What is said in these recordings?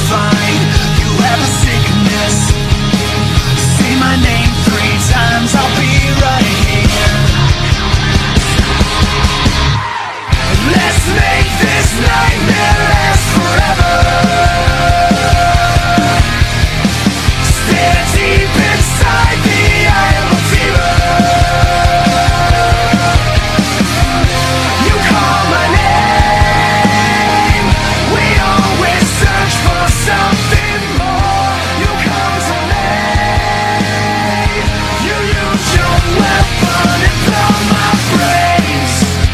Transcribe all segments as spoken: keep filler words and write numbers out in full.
find you have a sickness. Say my name three times, I'll be right here. Let's make this nightmare last forever. Stare deep inside the eye of a fever. You call my name. We always search for something more. You come to me. You use your weapon and blow my brains.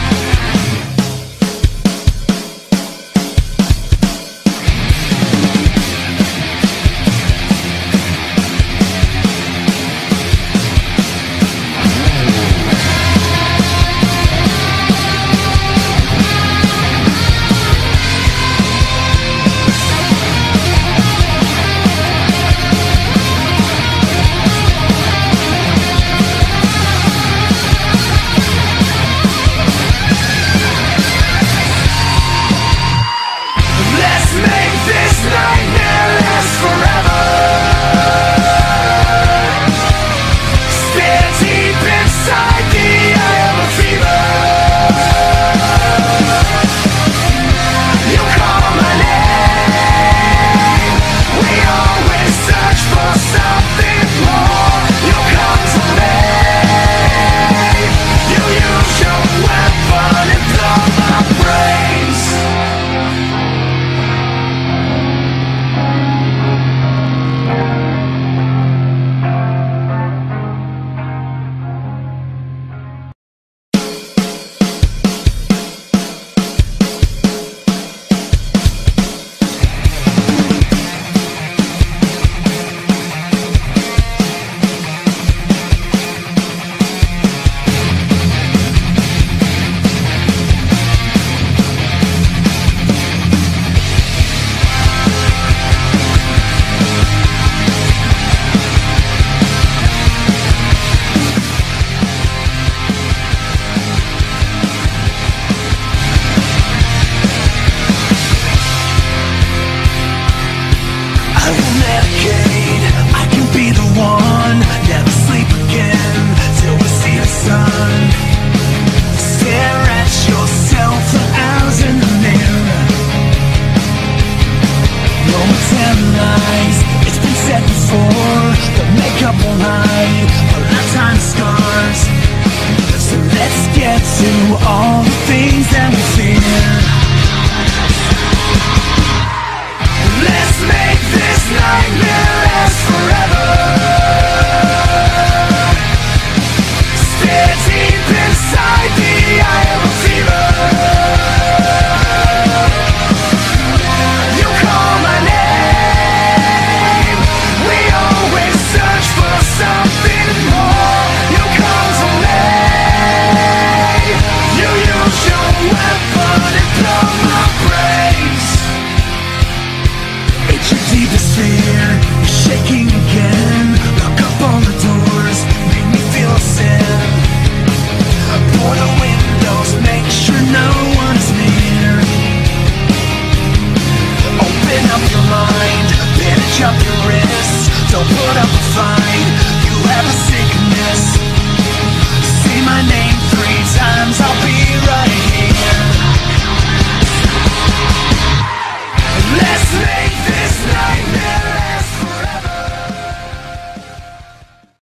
Let's make this nightmare last forever. Stare deep inside the eye of a fever. You call my name. We always search for something more. You come to me. You use your weapon and blow my brains. I will medicate, I can be the one. Never sleep again till we see the sun. Stare at yourself for hours in the mirror. No more telling lies, it's been said before. The makeup won't hide our lifetime scars. So let's get to all the things that we fear. Let's make this nightmare last forever. Stare deep inside the